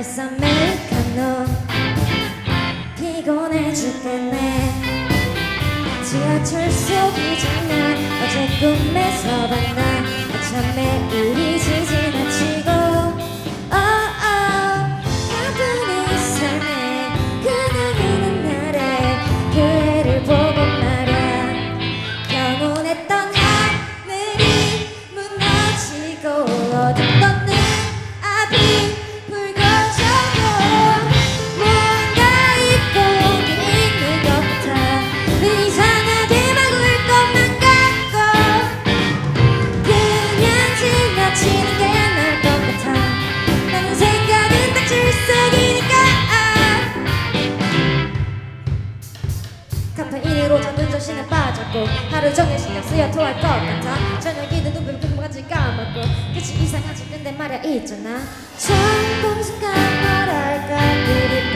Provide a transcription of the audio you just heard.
아이스 아메리카노 피곤해 죽겠네. 지하철 속이 장난 어제 꿈에서 봤나. 참 매일이지 지나치고 가뿐히 삶에 그냥 있는 날에 그 애를 보고 말야. 평온했던 하늘이 무너지고 어둡던 눈앞이 붉어져도 뭔가 잊고 있는 것 같아. 이상하게 막 울 것만 같고 그냥 지나치는 게 나을 것 같아. 나는 생각은 다 질색이니까. 카페인으로 잠든 정신에 빠졌고 하루 종일 신경 쓰여 토할 것 같아. 저녁이든 눈을 궁금한지 까먹고 끝이 이상하지 근데 말야 있잖아. 처음 본 순간 뭐랄까 그리